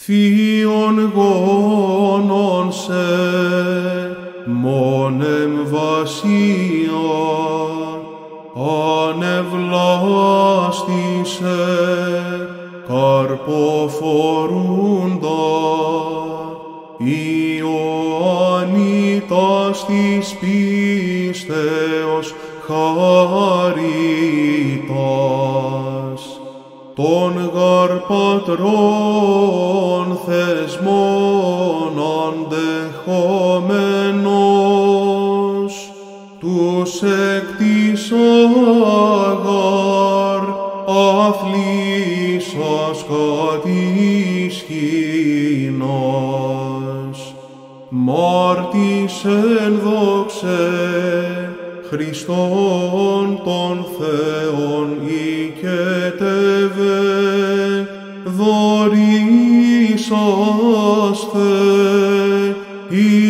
Θείον γόνον σε, μόνεμ βασίαν, ανευλάστησε, καρποφορούντα, Ιωάννητας της πίστεως χαρίτας, των γαρ πατρών θεσμών αντεχόμενος, τους εκτισάγαρ αθλήσας κατησχήνας, μάρτης εν δόξε Χριστόν τον Θεόν οικετεύε, δωρήσαστε